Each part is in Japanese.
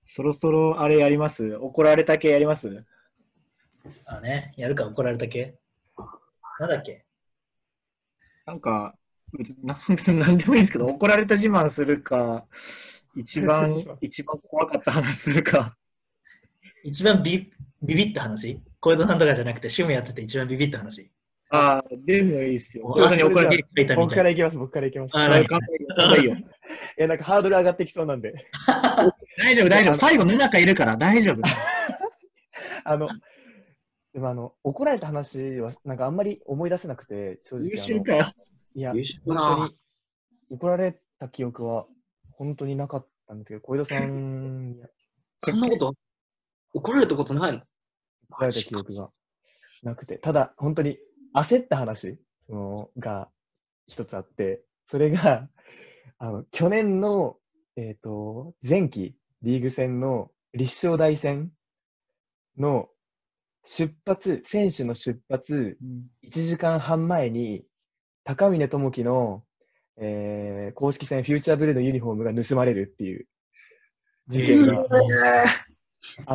そろそろあれやります？怒られた系やります？ あね、やるか怒られた系なんだっけ？ なんか、別に何でもいいんですけど、怒られた自慢するか、一番怖かった話するか。 一番ビビった話小江戸さんとかじゃなくて趣味やってて一番ビビった話。 ああ、でもいいっすよ。 もう小田さんに怒られ汗ビリ書いたみたいな。 僕からいきます。 あ、 た。 何？ 乾杯よ、乾杯よ。 なんかハードル上がってきそうなんで。 大丈夫、大丈夫。最後、野中いるから大丈夫。 あの、でも怒られた話は、なんかあんまり思い出せなくて、正優直秀かよ。 いや、 優秀本だな当に怒られた記憶は本当になかったんですけど、小江戸さんにそんなこと怒られたことないの？ 怒られた記憶がなくて、ただ本当に焦った話が一つあって、それが、去年の、前期リーグ戦の立正大戦の選手の出発1時間半前に、高峰智樹の、公式戦フューチャーブルーのユニフォームが盗まれるっていう事件があって、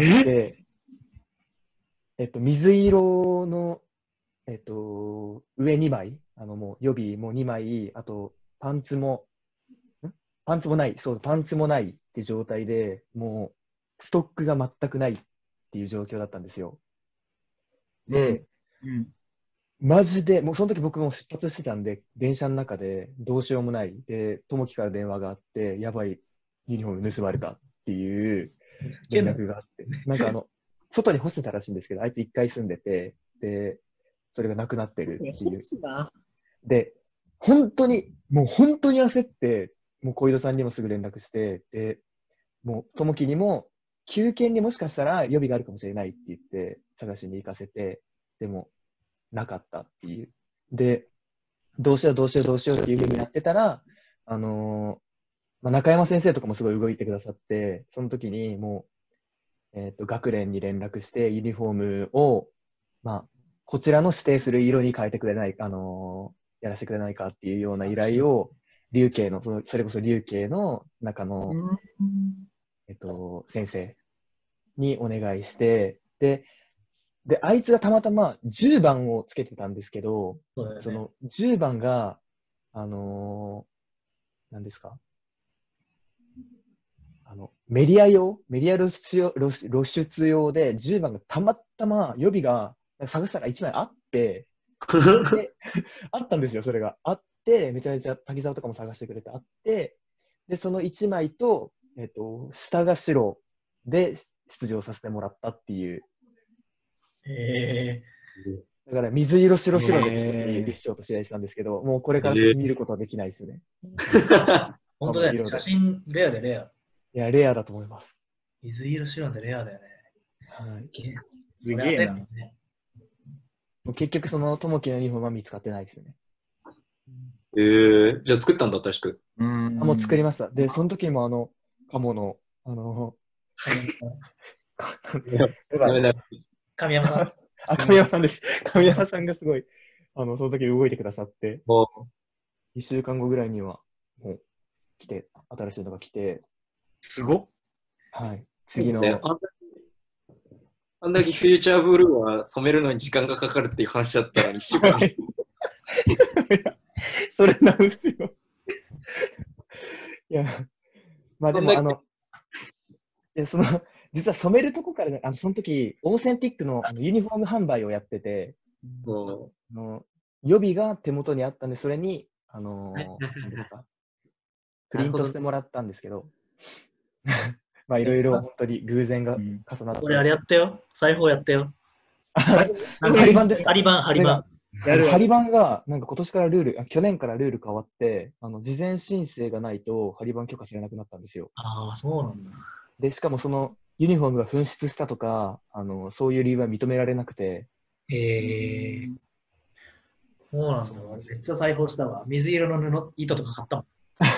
水色の、上2枚、もう予備も2枚、あとパンツもない、そう、パンツもないって状態で、もうストックが全くないっていう状況だったんですよ。で、マジで、もうその時僕も出発してたんで、電車の中でどうしようもない。で、友樹から電話があって、やばい、ユニフォーム盗まれたっていう連絡があって、なんか外に干してたらしいんですけど、あいつ1回住んでて、で、それがなくなってるっていう。で、もう本当に焦って、もう小井戸さんにもすぐ連絡して、で、もう友樹にも、休憩にもしかしたら予備があるかもしれないって言って探しに行かせて、でも、なかったっていう。で、どうしようっていう風になってたら、中山先生とかもすごい動いてくださって、その時にもう、学連に連絡して、ユニフォームを、こちらの指定する色に変えてくれない、やらせてくれないかっていうような依頼を、琉慶の、それこそ琉慶の中の、先生にお願いして、で、あいつがたまたま10番をつけてたんですけど、その10番が、何ですかメディア露出用で、10番がたまたま予備が探したら1枚あって、であったんですよ、それが。あって、めちゃめちゃ滝沢とかも探してくれてあって、で、その1枚と、下が白で出場させてもらったっていう。だから水色白白で立証と試合したんですけど、もうこれから見ることはできないですね。 本当だよね。写真レアでレア。 いや、レアだと思います。 水色白でレアだよね。 はい。 すげえな。 結局、その友樹のユニフォームは見つかってないですよね。 じゃあ作ったんだ、確か。 もう作りました。で、その時も鴨の、 神山さん神山さんです。神山さんがすごい、その時動いてくださって、1週間後ぐらいには、もう、新しいのが来て、 すごっ。 はい。次の。 あんだけフューチャーブルーは染めるのに時間がかかるっていう話だったら1週間。 それなんですよ。いや、でも実は染めるとこから、その時、オーセンティックのユニフォーム販売をやってて、予備が手元にあったんで、それに、プリントしてもらったんですけど、いろいろ本当に偶然が重なって。 これあれやったよ。裁縫やったよ。 ハリバンですか？ ハリバン。 ハリバンが、なんか今年から去年からルール変わって、事前申請がないとハリバン許可されなくなったんですよ。 ああ、そうなんだ。 で、しかもそのユニフォームが紛失したとか、そういう理由は認められなくて。 そうなんだ。めっちゃ裁縫したわ。水色の糸とか買ったもん。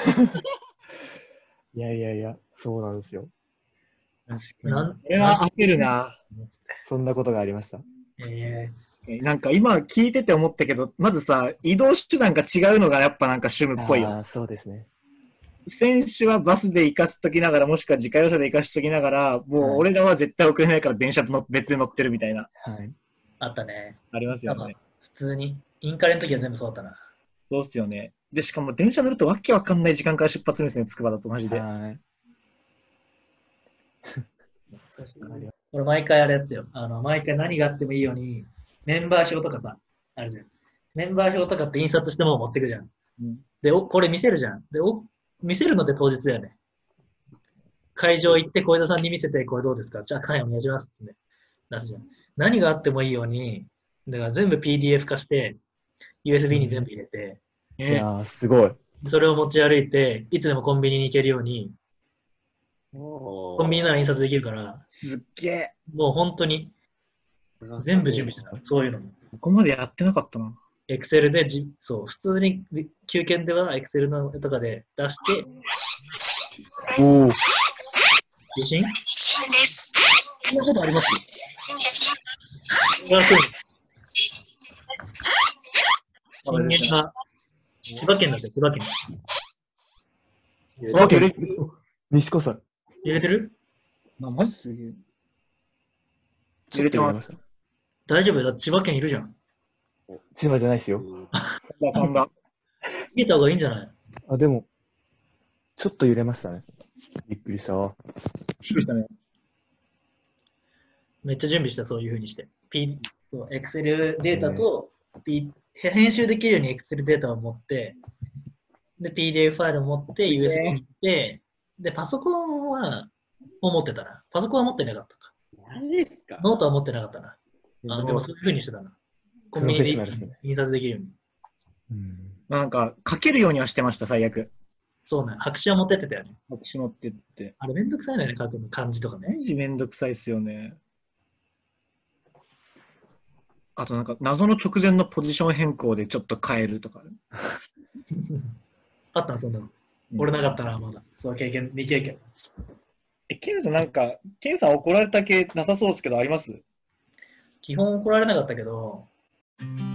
いや、そうなんですよ。 これは焦るな。 そんなことがありました。 なんか今聞いてて思ったけど、まずさ、移動手段が違うのがやっぱなんか趣味っぽいよ。 そうですね。 選手はバスで行かすときながら、もしくは自家用車で行かしときながら、もう俺らは絶対遅れないから電車と別で乗ってるみたいな、 はい。 あったね。 ありますよね。 普通に。インカレの時は全部そうだったな。 そうっすよね。で、しかも電車乗るとわけわかんない時間から出発するんですね、つくばだとマジで。 はい。 難しい。俺毎回あれやってよ。毎回何があってもいいように、メンバー表とかさ、あるじゃん。メンバー表とかって印刷してもう持ってくじゃん。 うんで、これ見せるじゃん。で、見せるのって当日だよね。会場行って小枝さんに見せて、これどうですか、じゃあ、はい、お願いしますって、ね、出すじゃん。何があってもいいように、だから全部 PDF 化して、USB に全部入れて、 いやー、すごい。 それを持ち歩いて、いつでもコンビニに行けるように、 ココンビニなら印刷できるから、 すっげえ。 もう本当に全部準備してた。そういうのも。 ここまでやってなかったな。 エクセルでそう、普通に休憩ではエクセルのとかで出して、 おお。 受信そんなことあります震源が千葉県だって千葉県。 あ、揺れてる。 西子さん。 入れてる？ マジすげえ。揺れてます。 大丈夫だって千葉県いるじゃん。 千葉じゃないですよ。 飛んだ。 逃げた方がいいんじゃない？ あ、でも、ちょっと揺れましたね。びっくりしたわ。 びっくりしたね。 めっちゃ準備した、そういう風にして。エクセルデータと、編集できるようにエクセルデータを持って、で、PDF ファイルを持って、USB に行って、で、パソコンは、持ってたな。パソコンは持ってなかったか。 マジですか？ ノートは持ってなかったな。でもそういう風にしてたな。コンビニで印刷できるように。 なんか、書けるようにはしてました、最悪。 そうね。白紙は持ってってたよね。 白紙持ってって。 あれめんどくさいのよね、書くの漢字とかね。 マジめんどくさいっすよね。あとなんか、謎の直前のポジション変更でちょっと変えるとか。 あったの、そんなの。俺なかったな、まだ。そう、経験、未経験。 ケンさんなんか、ケンさん怒られた系なさそうですけど、あります？ 基本怒られなかったけど、